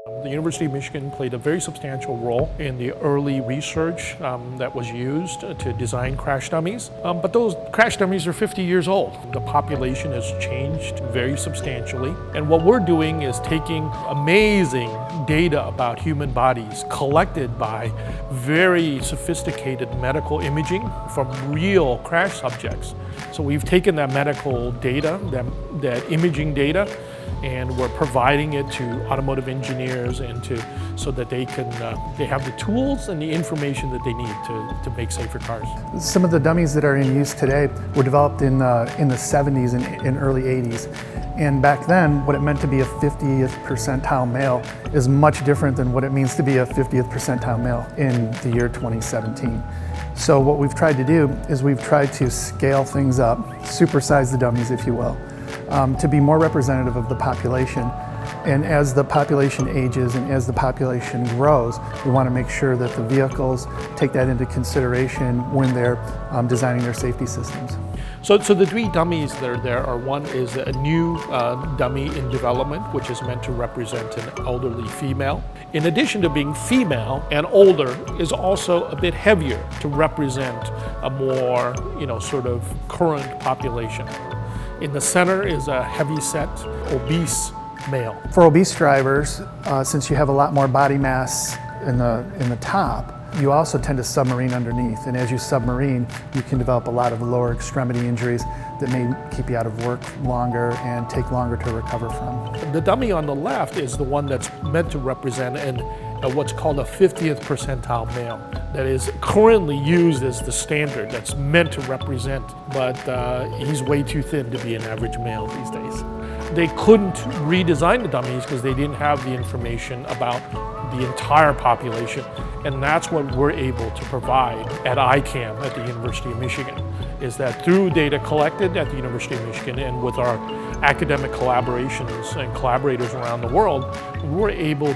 The University of Michigan played a very substantial role in the early research that was used to design crash dummies. But those crash dummies are 50 years old. The population has changed very substantially. And what we're doing is taking amazing data about human bodies collected by very sophisticated medical imaging from real crash subjects. So we've taken that medical data, that imaging data, and we're providing it to automotive engineers and so that they have the tools and the information that they need to make safer cars. Some of the dummies that are in use today were developed in the 70s and early 80s. And back then, what it meant to be a 50th percentile male is much different than what it means to be a 50th percentile male in the year 2017. So what we've tried to do is we've tried to scale things up, supersize the dummies, if you will, to be more representative of the population. And as the population ages and as the population grows, we want to make sure that the vehicles take that into consideration when they're designing their safety systems. So the three dummies that are there are, one is a new dummy in development, which is meant to represent an elderly female. In addition to being female and older, is also a bit heavier to represent a more, sort of current population. In the center is a heavy-set, obese male. For obese drivers, since you have a lot more body mass in the top, you also tend to submarine underneath. And as you submarine, you can develop a lot of lower extremity injuries that may keep you out of work longer and take longer to recover from. The dummy on the left is the one that's meant to represent what's called a 50th percentile male. That is currently used as the standard that's meant to represent, but he's way too thin to be an average male these days. They couldn't redesign the dummies because they didn't have the information about the entire population, and that's what we're able to provide at ICAM at the University of Michigan, is that through data collected at the University of Michigan and with our academic collaborations and collaborators around the world, we're able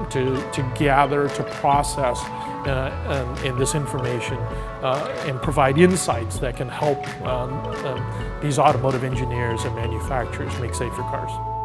to gather, to process in this information and provide insights that can help these automotive engineers and manufacturers make safer cars.